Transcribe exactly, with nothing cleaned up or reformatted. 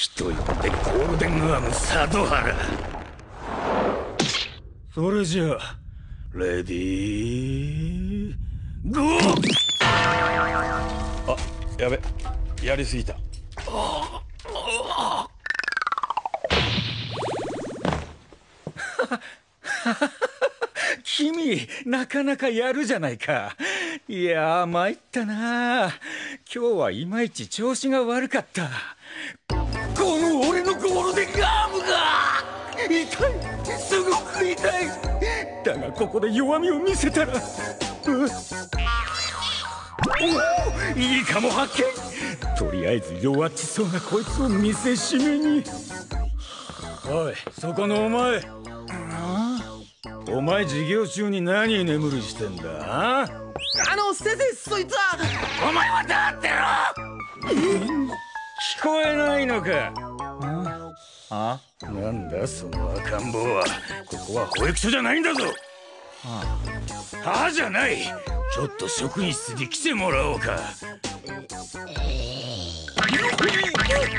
人呼んでゴールデンアーム佐渡原。それじゃあレディーゴー。 あ、やべ、やりすぎた。 君なかなかやるじゃないか。いやー参ったな。今日はいまいち調子が悪かった。この俺のゴールデンアームが痛い、すごく痛い。だがここで弱みを見せたら、おお、いいかも発見。とりあえず弱っちそうなこいつを見せしめに。おい、そこのお前、お前授業中に何眠りしてんだ。ああの先生、そいつは。 お前はだってろ。聞こえないのか。あ、なんだその赤ん坊は。ここは保育所じゃないんだぞ。はあじゃない。ちょっと職員室に来てもらおうか。